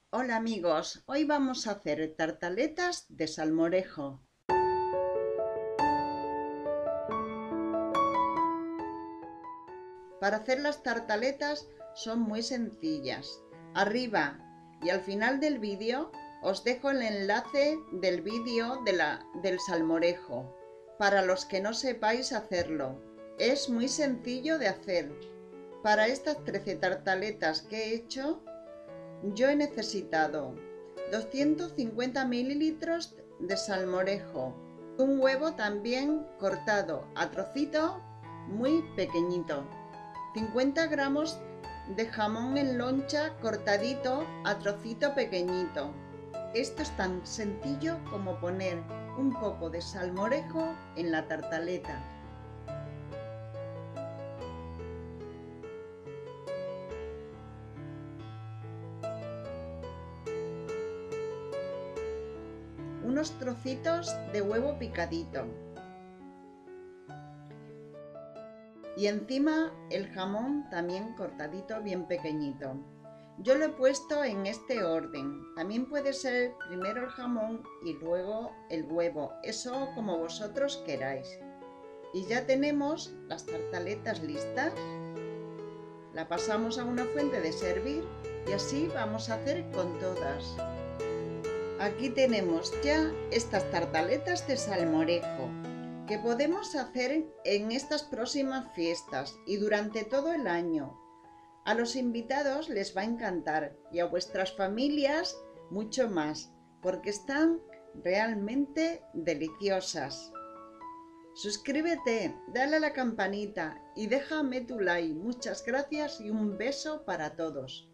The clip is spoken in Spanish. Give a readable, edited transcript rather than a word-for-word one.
Hola amigos, hoy vamos a hacer tartaletas de salmorejo. Para hacer las tartaletas son muy sencillas. Arriba y al final del vídeo os dejo el enlace del vídeo del salmorejo, para los que no sepáis hacerlo. Es muy sencillo de hacer. Para estas 13 tartaletas que he hecho, yo he necesitado 250 mililitros de salmorejo, un huevo también cortado a trocito muy pequeñito, 50 gramos de jamón en loncha cortadito a trocito pequeñito. Esto es tan sencillo como poner un poco de salmorejo en la tartaleta. Unos trocitos de huevo picadito y encima el jamón también cortadito bien pequeñito. Yo lo he puesto en este orden. También puede ser primero el jamón y luego el huevo, eso como vosotros queráis. Y ya tenemos las tartaletas listas. La pasamos a una fuente de servir y así vamos a hacer con todas. Aquí tenemos ya estas tartaletas de salmorejo que podemos hacer en estas próximas fiestas y durante todo el año. A los invitados les va a encantar y a vuestras familias mucho más, porque están realmente deliciosas. Suscríbete, dale a la campanita y déjame tu like. Muchas gracias y un beso para todos.